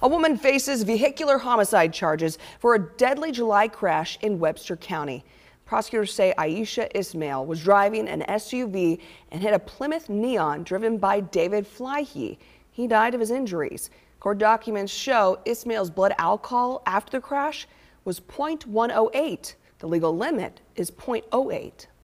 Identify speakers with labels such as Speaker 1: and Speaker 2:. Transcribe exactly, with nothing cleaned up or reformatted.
Speaker 1: A woman faces vehicular homicide charges for a deadly July crash in Webster County. Prosecutors say Aisha Ismail was driving an S U V and hit a Plymouth Neon driven by David Flyhe. He died of his injuries. Court documents show Ismail's blood alcohol after the crash was point one oh eight. The legal limit is point oh eight.